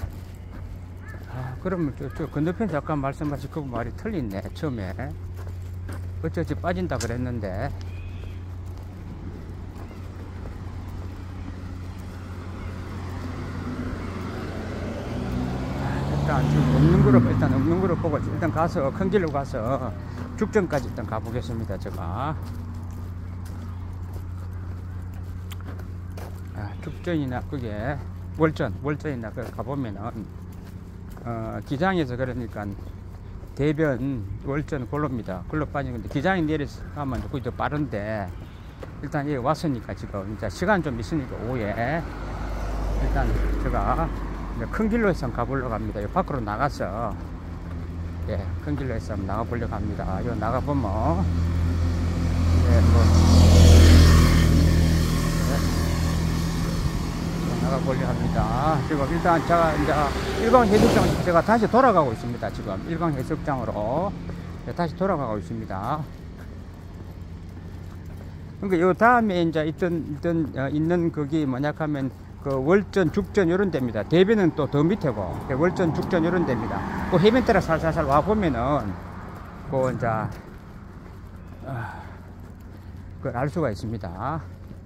그러면 저 건너편 잠깐 말씀하신 그 말이 틀리네, 처음에. 어쩌지 빠진다 그랬는데. 일단 지금 없는 거로 보고 일단 가서 큰 길로 가서 죽전까지 일단 가보겠습니다. 제가 죽전이나 그게 월전이나 그 가보면은 기장에서 그러니까 대변 월전 골로입니다. 골로 빠진 건데 기장이 내려서 가면 거기 더 빠른데 일단 여기 왔으니까 지금 이제 시간 좀 있으니까 오후에 일단 제가 큰 길로 해서 가보려고 합니다. 밖으로 나가서, 예, 큰 길로 해서 나가보려고 합니다. 요 나가보면, 예, 나가보려고 합니다. 지금 일단 제가 이제 일광해수욕장 제가 다시 돌아가고 있습니다. 지금 일광해수욕장으로 다시 돌아가고 있습니다. 그러니까 요 다음에 이제 있는 거기 뭐냐 하면 그 월전, 죽전 이런 데입니다. 대변은 또 더 밑에고 월전, 죽전 이런 데입니다. 그 해변 따라 살살살 와 보면은 그 이제 그걸 알 수가 있습니다.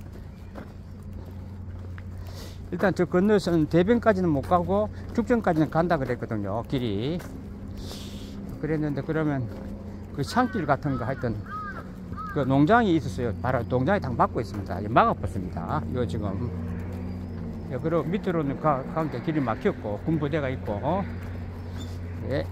일단 저 건너서는 대변까지는 못 가고 죽전까지는 간다 그랬거든요. 길이 그랬는데 그러면 그 산길 같은 거 하여튼 그 농장이 있었어요. 바로 농장이 딱 막고 있습니다. 막아봤습니다. 이거 지금. 예, 그리고 밑으로는 가운데 길이 막혔고 군부대가 있고, 예.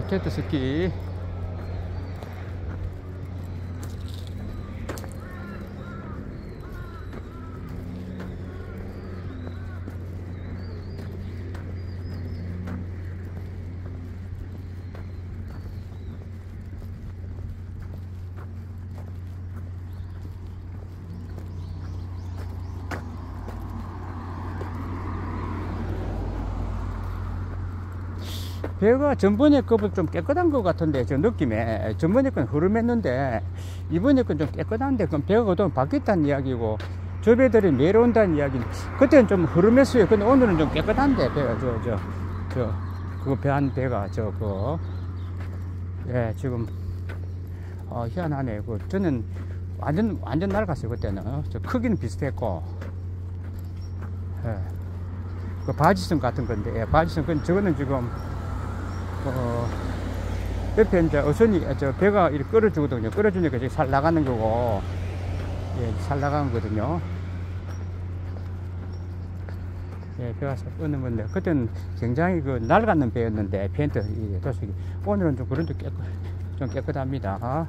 제트스키. 배가 전번에 거보다 좀 깨끗한 것 같은데, 저 느낌에. 전번에 건 흐름했는데 이번에 건 좀 깨끗한데, 그럼 배가 좀 바뀌었다는 이야기고, 저 배들이 내려온다는 이야기는, 그때는 좀 흐름했어요. 근데 오늘은 좀 깨끗한데, 배가 그거 배 한 배가 예, 지금 희한하네. 저는 완전 낡았어요. 그때는 저 크기는 비슷했고, 예, 그 바지선 같은 건데, 예, 바지선. 근데 저거는 지금 옆에 이제 어선이, 배가 이렇게 끌어주거든요. 끌어주니까 이제 살 나가는 거고, 예, 살 나가는 거거든요. 예, 배가 살 끄는 건데, 그때는 굉장히 낡았는 배였는데, 펜트, 도색이. 오늘은 좀 그런 좀 깨끗합니다.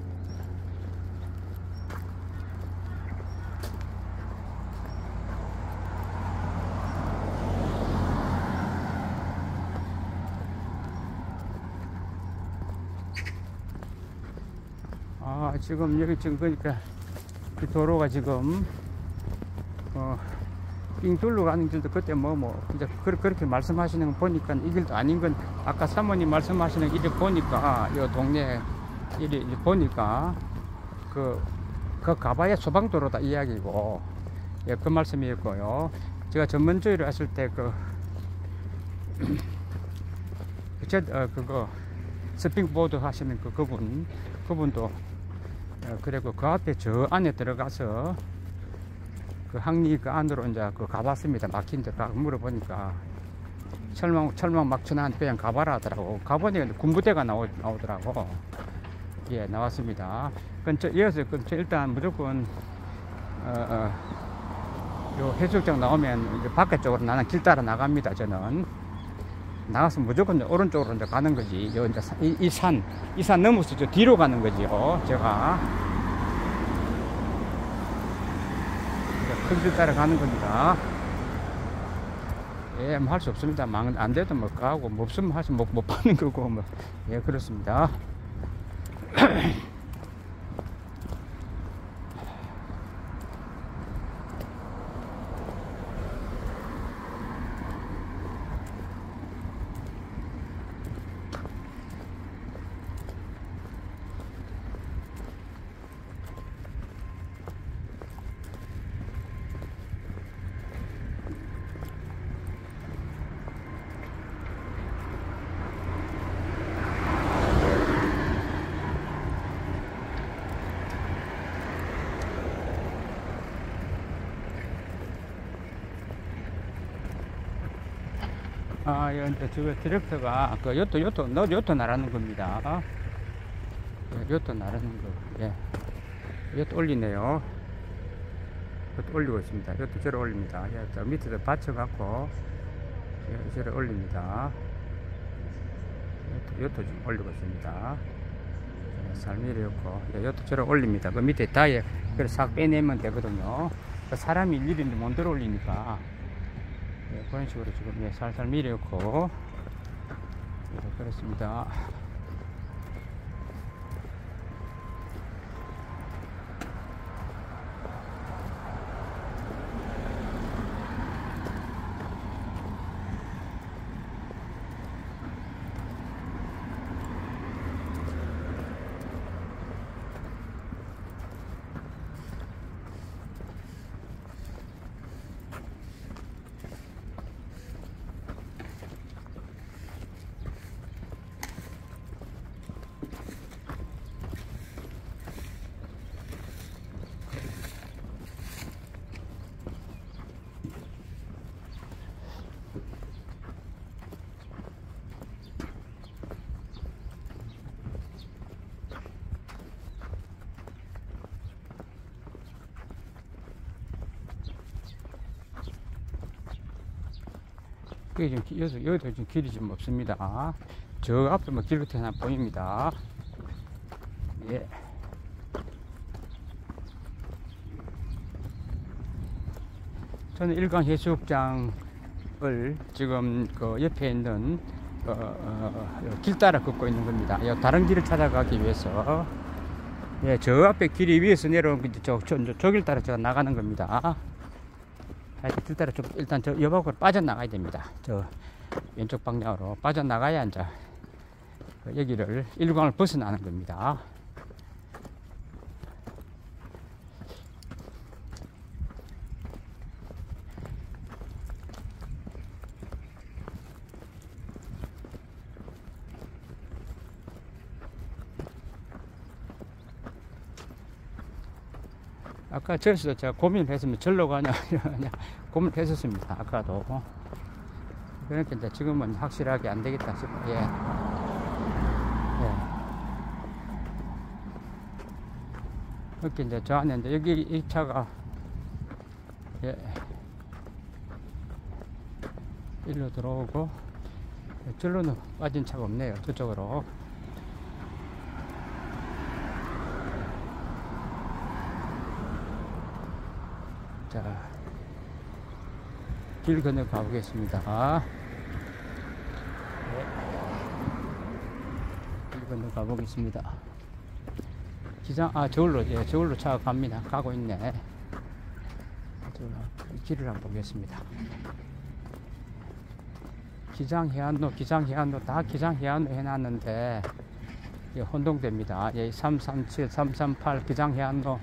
지금 여기 그러니까 이 도로가 지금 삥 둘러 가는 길도, 그때 이제 그렇게 말씀하시는 거 보니까 이 길도 아닌 건, 아까 사모님 말씀하시는 길 보니까, 이 동네 일 보니까 그 가봐야 소방도로다 이야기고, 예, 그 말씀이었고요. 제가 전문주의를 했을 때 그거 스핑보드 하시는 그분도, 그리고 그 앞에 저 안에 들어가서 그 항리 그 안으로 이제 가봤습니다. 막힌데 물어보니까 철망 막천한테 그냥 가봐라 하더라고. 가보니까 군부대가 나오더라고. 예, 나왔습니다. 이어서 일단 무조건 요 해수욕장 나오면 이제 바깥 쪽으로 나는 길 따라 나갑니다. 저는 나가서 무조건 오른쪽으로 이제 가는 거지. 이 산 넘어서 저 뒤로 가는 거지요. 제가 큰 길 따라 가는 겁니다. 예, 할 수 없습니다. 안 돼도 가고, 없으면 못 받는 거고, 예, 그렇습니다. 이제 저 트랙터가 요트 나르는 겁니다. 예, 요트 나르는 거. 예. 요트 올리네요. 요트 올리고 있습니다. 요트 저를 올립니다. 예, 저 밑에도 받쳐갖고, 예, 저를 올립니다. 요트 좀 올리고 있습니다. 예, 살미리였고, 예, 요트 저를 올립니다. 그 밑에 다이에, 그래서 싹 빼내면 되거든요. 사람이 일일이 못 들어 올리니까. 예, 그런 식으로 지금, 예, 살살 밀었고, 예, 그렇습니다. 그게 지금 여기도 지금 길이 좀 없습니다. 저 앞에 뭐 길 하나 보입니다. 예. 저는 일광해수욕장을 지금 그 옆에 있는 길 따라 걷고 있는 겁니다. 다른 길을 찾아가기 위해서. 예, 저 앞에 길이 위에서 내려온 저 길 따라 제가 나가는 겁니다. 하여튼 길 따라 좀 일단 저 옆으로 빠져나가야 됩니다. 저 왼쪽 방향으로 빠져나가야 이제 여기를 일광을 벗어나는 겁니다. 아까 저기서 제가 고민을 했으면 절로 가냐 고민을 했었습니다. 아까도. 그러니까 이제 지금은 확실하게 안 되겠다 싶어요. 예. 예. 이렇게 이제 저 안에 이제 여기 이 차가 예. 일로 들어오고 절로는 빠진 차가 없네요. 저쪽으로. 자, 길 건너 가보겠습니다. 네. 길 건너 가보겠습니다. 기장, 저울로, 예, 저울로 차가 갑니다. 가고 있네. 길을 한번 보겠습니다. 기장해안로 다 기장해안로 해놨는데, 예, 혼동됩니다. 예, 337, 338 기장해안로.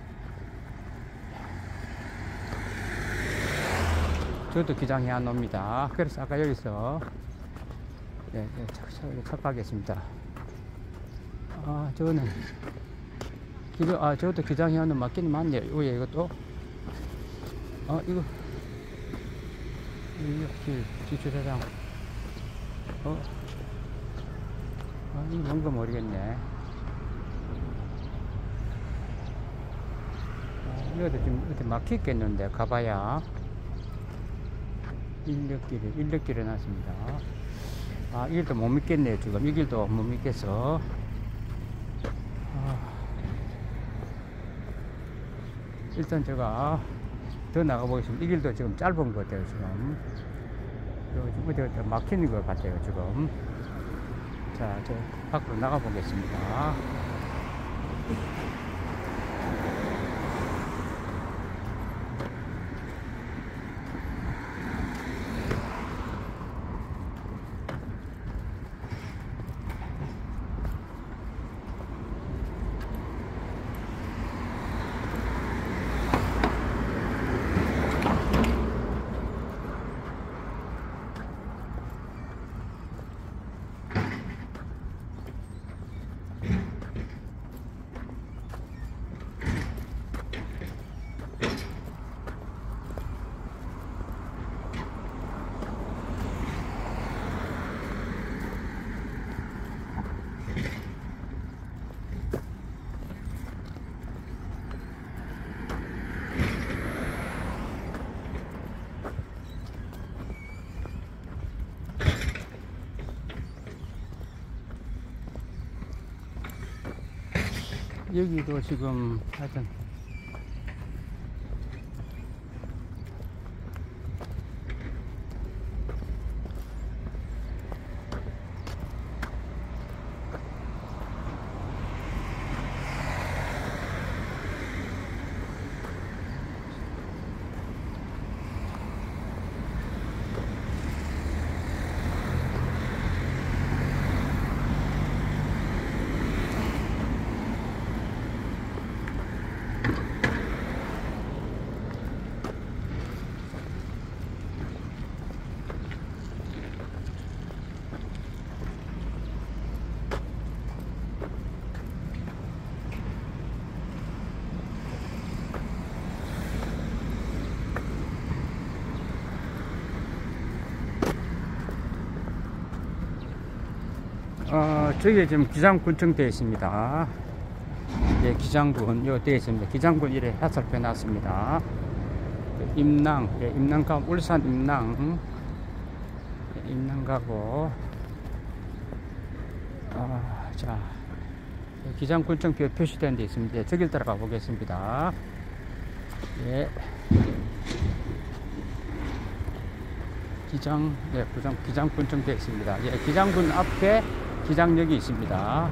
저도 기장해안로입니다. 그래서 아까 여기서 예, 착각하겠습니다. 저는 저것도 기장해안로 맞긴 맞네요. 왜 이것도 이거 주차장 이거 뭔가 모르겠네. 이것도 지금 이렇게 막히겠는데 가봐야. 인력길에 놨습니다. 이 길도 못 믿겠네요. 지금 이 길도 못 믿겠어. 일단 제가 더 나가보겠습니다. 이 길도 지금 짧은 것 같아요. 지금 어디 막히는 것 같아요. 지금. 자, 저 밖으로 나가보겠습니다. 여기도 지금 하여튼 저기 지금 기장군청 되어 있습니다. 예, 기장군 요 되어 있습니다. 기장군 이래 해설표 놨습니다. 임낭, 예, 임낭 가면 울산 임낭, 예, 임낭 가고 자, 기장군청표 표시된 데 있습니다. 저길 따라가 보겠습니다. 예. 기장군청 되어 있습니다. 예, 기장군 앞에 기장역이 있습니다.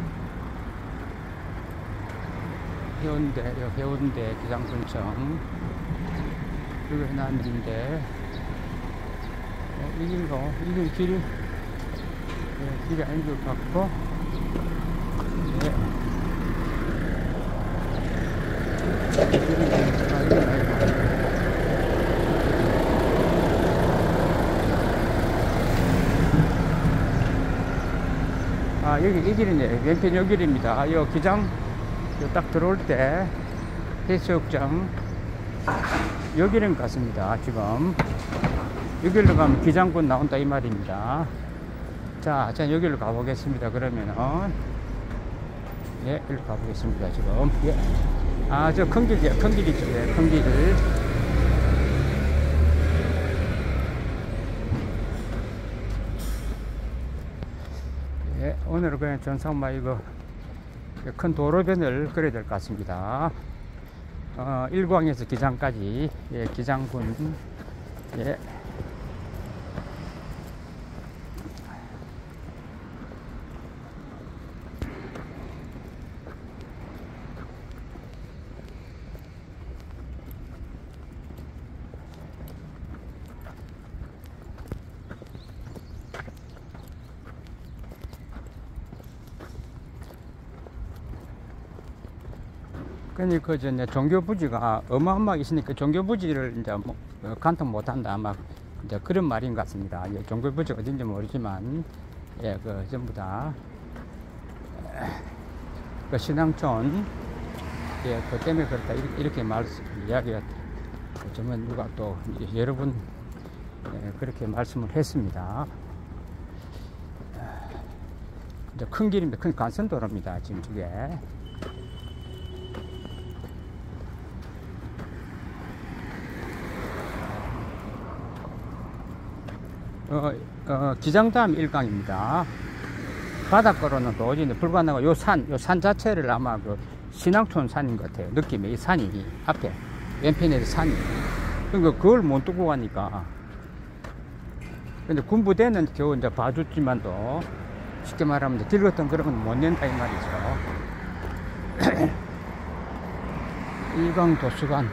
해운대 기장군청. 여기 해놨는데, 이게 길이, 예, 길이 아닌 것 같고, 예. 여기 이 길이네. 왼편 요 길입니다. 요 기장, 딱 들어올 때, 해수욕장, 여기는 것 같습니다. 지금 여기로 가면 기장군 나온다 이 말입니다. 자 여기로 가보겠습니다. 그러면은 예, 일로 가보겠습니다. 지금 예. 저 큰 길이요. 큰 길이죠. 예, 큰 길을. 예, 오늘은 그냥 전상마 이거 큰 도로변을 그려야 될 것 같습니다. 일광에서 기장까지, 예, 기장군, 예. 그러니까 이제 종교 부지가 어마어마하게 있으니까 종교 부지를 이제 뭐 간통 못한다 아마 이제 그런 말인 것 같습니다. 예, 종교 부지 어딘지 모르지만 예, 그 전부 다 그 신앙촌 예, 그 때문에 그렇다 이렇게 이야기가 저는 누가 또 여러 분 예, 그렇게 말씀을 했습니다. 이제 큰 길입니다. 큰 간선도로입니다. 지금 저게. 기장다음 일강입니다. 바닷가로는 도저히 불가능하고 요 산 자체를 아마 그 신앙촌 산인 것 같아요. 느낌이 이 산이 앞에 왼편에 산이. 그러니까 그걸 못 두고 가니까. 근데 군부대는 겨우 이제 봐줬지만도 쉽게 말하면 길 같은 그런 건 못 낸다 이 말이죠. 일강 도서관.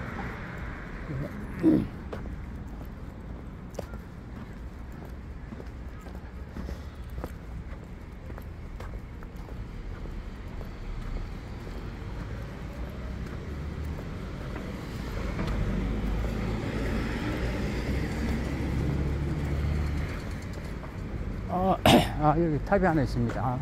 여기 탑이 하나 있습니다.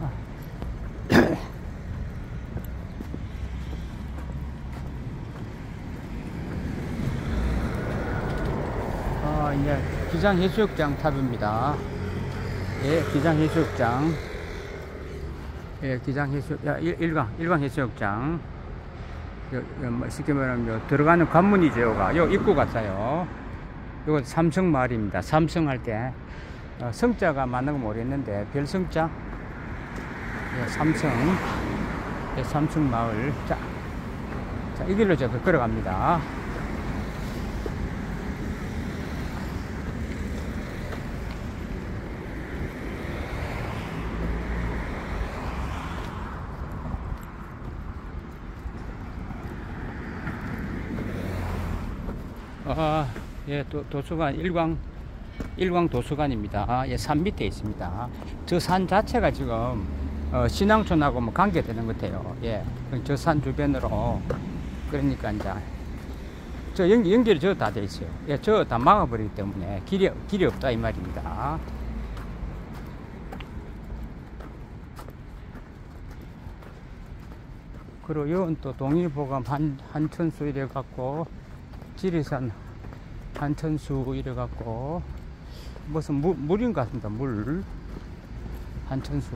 이제 기장해수욕장 탑입니다. 예, 기장해수욕장. 예, 일광 해수욕장. 쉽게 말하면 들어가는 관문이죠. 요 입구 같아요. 요거 삼성마을입니다. 삼성할 때 성자가 맞는 거 모르겠는데 별성자. 예, 삼성. 예, 삼성마을. 자, 이 길로 제가 걸어갑니다. 예, 도서관 일광 도서관입니다. 예, 산 밑에 있습니다. 저 산 자체가 지금 신앙촌하고 뭐 관계되는 것 같아요. 예, 저 산 주변으로 그러니까 이제 저 연결이 저 다 돼 있어요. 예, 저 다 막아버리기 때문에 길이 없다 이 말입니다. 그리고 여건 또 동일보감 한천수 이래 갖고 지리산 한천수 이래 갖고 무슨 물인 것 같습니다. 물 한천수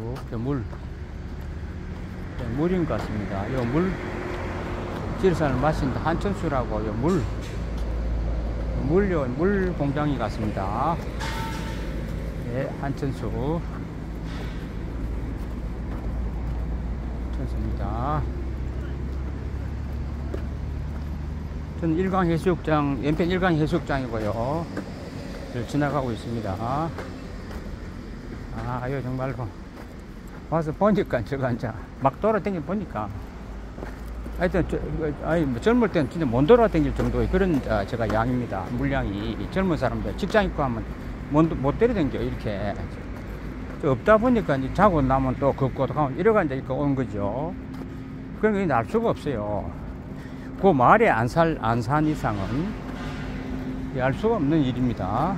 물인 것 같습니다. 요 물 지리산을 마신다 한천수라고 요 물 공장이 같습니다. 예, 한천수. 그렇습니다. 저는 일광해수욕장, 연평 일광해수욕장이고요. 지나가고 있습니다. 아, 이거 정말로 와서 보니까 저거 이제 막 돌아다니 보니까 하여튼 뭐 젊을 때는 진짜 못 돌아다닐 정도의 그런 제가 양입니다. 물량이 젊은 사람들 직장 있고 하면 못 때려댕겨 이렇게 없다 보니까 이제 자고 나면 또 걷고 가면 이래가 이제 온 거죠. 그런 게 알 수가 없어요. 그 마을에 안 산 이상은 알 수가 없는 일입니다.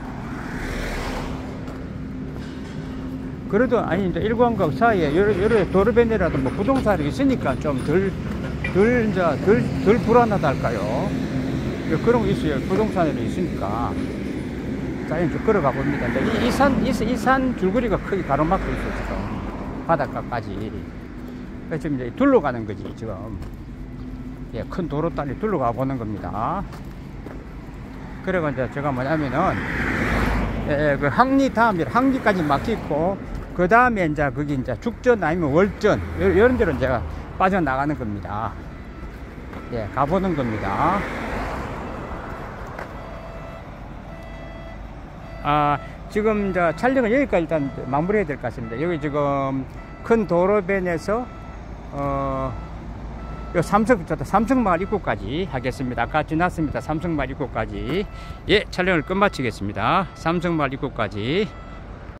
그래도 아니 이제 일광각 사이에 여러 도로변이라도 뭐 부동산이 있으니까 좀 덜 불안하다 할까요? 그런 거 있어요. 부동산이 있으니까. 자, 이제 걸어가 봅니다. 이 산 줄거리가 크게 가로막혀 있어요, 지금. 바닷가까지. 그래서 지금 이제 둘러가는 거지, 지금. 예, 큰 도로 따리 둘러가 보는 겁니다. 그리고 이제 제가 뭐냐면은, 그 항리 다음에 항리까지 막히고, 그 다음에 이제 거기 이제 죽전 아니면 월전, 이런 데로 제가 빠져나가는 겁니다. 예, 가보는 겁니다. 아, 지금 이제 촬영은 여기까지 일단 마무리해야 될 것 같습니다. 여기 지금 큰 도로변에서 삼성마을 입구까지 하겠습니다. 아까 지났습니다. 삼성마을 입구까지. 예, 촬영을 끝마치겠습니다. 삼성마을 입구까지.